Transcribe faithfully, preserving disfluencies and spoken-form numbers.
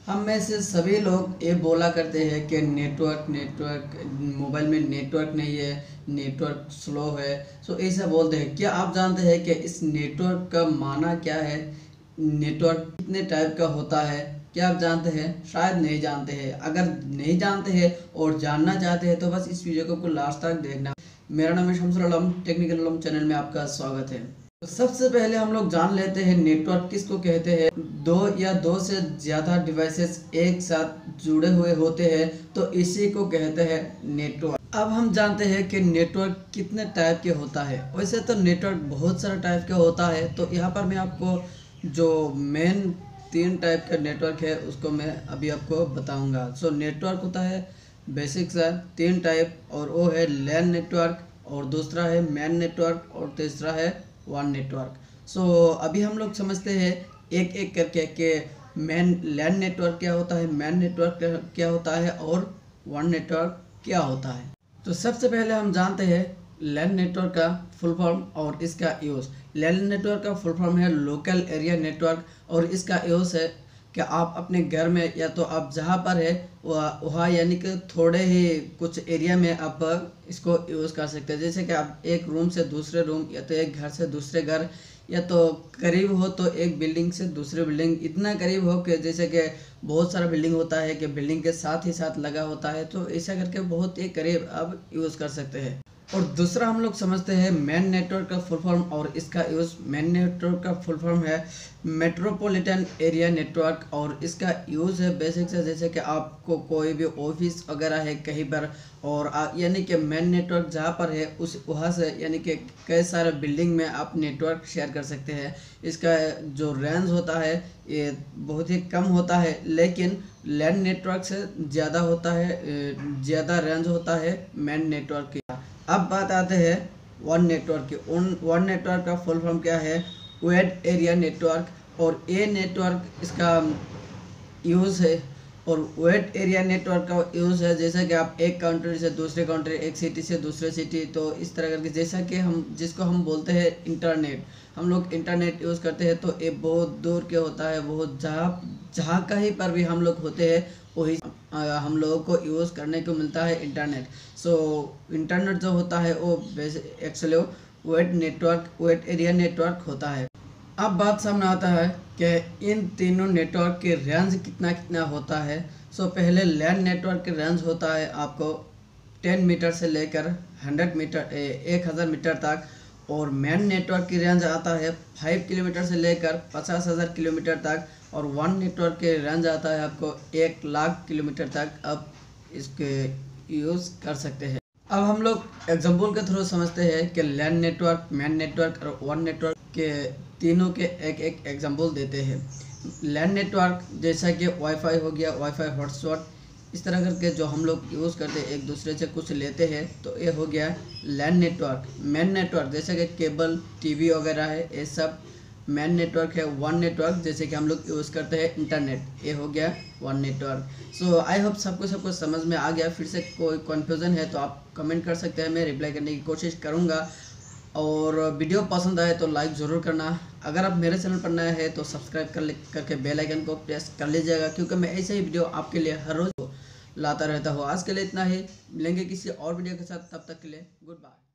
हम में से सभी लोग ये बोला करते हैं कि नेटवर्क नेटवर्क मोबाइल में नेटवर्क नहीं है, नेटवर्क स्लो है। सो ऐसा बोलते हैं। क्या आप जानते हैं कि इस नेटवर्क का माना क्या है? नेटवर्क कितने टाइप का होता है? क्या आप जानते हैं? शायद नहीं जानते हैं। अगर नहीं जानते हैं और जानना चाहते हैं तो बस इस वीडियो को लास्ट तक देखना। मेरा नाम है शमसुल आलम, टेक्निकल आलम चैनल में आपका स्वागत है। तो सबसे पहले हम लोग जान लेते हैं नेटवर्क किसको कहते हैं। दो या दो से ज़्यादा डिवाइसेस एक साथ जुड़े हुए होते हैं तो इसी को कहते हैं नेटवर्क। अब हम जानते हैं कि नेटवर्क कितने टाइप के होता है। वैसे तो नेटवर्क बहुत सारा टाइप का होता है, तो यहाँ पर मैं आपको जो मेन तीन टाइप का नेटवर्क है उसको मैं अभी आपको बताऊंगा। सो नेटवर्क होता है बेसिक सा तीन टाइप, और वो है लैन नेटवर्क, और दूसरा है मैन नेटवर्क, और तीसरा है वन नेटवर्क। सो so, अभी हम लोग समझते हैं एक एक करके कि मैन लैन नेटवर्क क्या होता है, मैन नेटवर्क क्या होता है, और वन नेटवर्क क्या होता है। तो सबसे पहले हम जानते हैं लैन नेटवर्क का फुल फॉर्म और इसका यूज़। लैन नेटवर्क का फुल फॉर्म है लोकल एरिया नेटवर्क, और इसका यूज़ है कि आप अपने घर में या तो आप जहाँ पर है वहाँ यानी कि थोड़े ही कुछ एरिया में आप इसको यूज़ कर सकते हैं। जैसे कि आप एक रूम से दूसरे रूम, या तो एक घर से दूसरे घर, या तो करीब हो तो एक बिल्डिंग से दूसरे बिल्डिंग, इतना करीब हो कि जैसे कि बहुत सारा बिल्डिंग होता है कि बिल्डिंग के साथ ही साथ लगा होता है, तो ऐसा करके बहुत ही करीब आप यूज़ कर सकते हैं। और दूसरा हम लोग समझते हैं मैन नेटवर्क का फुल फॉर्म और इसका यूज़। मैन नेटवर्क का फुल फॉर्म है मेट्रोपॉलिटन एरिया नेटवर्क, और इसका यूज़ है बेसिक से जैसे कि आपको कोई भी ऑफिस वगैरह है कहीं पर, और यानी कि मैन नेटवर्क जहाँ पर है उस वहाँ से यानी कि कई सारे बिल्डिंग में आप नेटवर्क शेयर कर सकते हैं। इसका जो रेंज होता है ये बहुत ही कम होता है, लेकिन लैन नेटवर्क से ज़्यादा होता है, ज़्यादा रेंज होता है मैन नेटवर्क की। अब बात आते हैं वन नेटवर्क की। वन नेटवर्क का फुल फॉर्म क्या है? वाइड एरिया नेटवर्क, और ए नेटवर्क इसका यूज़ है। और वाइड एरिया नेटवर्क का यूज़ है जैसे कि आप एक कंट्री से दूसरे कंट्री, एक सिटी से दूसरे सिटी, तो इस तरह करके जैसा कि हम जिसको हम बोलते हैं इंटरनेट, हम लोग इंटरनेट यूज़ करते हैं तो ये बहुत दूर के होता है, बहुत जहाँ जहाँ कहीं पर भी हम लोग होते हैं वही हम लोगों को यूज़ करने को मिलता है इंटरनेट। सो so, इंटरनेट जो होता है वो actually wide network, wide area network होता है। अब बात सामने आता है कि इन तीनों नेटवर्क के रेंज कितना कितना होता है। सो so, पहले लैन नेटवर्क के रेंज होता है आपको टेन मीटर से लेकर हंड्रेड मीटर एक हज़ार मीटर तक, और मैन नेटवर्क की रेंज आता है फाइव किलोमीटर से लेकर पचास हज़ार किलोमीटर तक, और वन नेटवर्क के रेंज आता है आपको एक लाख किलोमीटर तक आप इसके यूज़ कर सकते हैं। अब हम लोग एग्जाम्पल के थ्रू समझते हैं कि लैन नेटवर्क, मैन नेटवर्क और वन नेटवर्क के तीनों के एक एक एग्जाम्पल देते हैं। लैन नेटवर्क जैसा कि वाईफाई हो गया, वाईफाई हॉटस्पॉट, इस तरह करके जो हम लोग यूज़ करते हैं एक दूसरे से कुछ लेते हैं, तो ये हो गया लैन नेटवर्क। मैन नेटवर्क जैसे कि केबल, टीवी वगैरह है, ये सब मैन नेटवर्क है। वन नेटवर्क जैसे कि हम लोग यूज़ करते हैं इंटरनेट, ये हो गया वन नेटवर्क। सो आई होप सबको सबको समझ में आ गया। फिर से कोई कन्फ्यूज़न है तो आप कमेंट कर सकते हैं, मैं रिप्लाई करने की कोशिश करूँगा। और वीडियो पसंद आए तो लाइक ज़रूर करना। अगर आप मेरे चैनल पर नए हैं तो सब्सक्राइब कर करके बेल आइकन को प्रेस कर लीजिएगा, क्योंकि मैं ऐसे ही वीडियो आपके लिए हर रोज़ लाता रहता हूँ। आज के लिए इतना ही, मिलेंगे किसी और वीडियो के साथ, तब तक के लिए गुड बाय।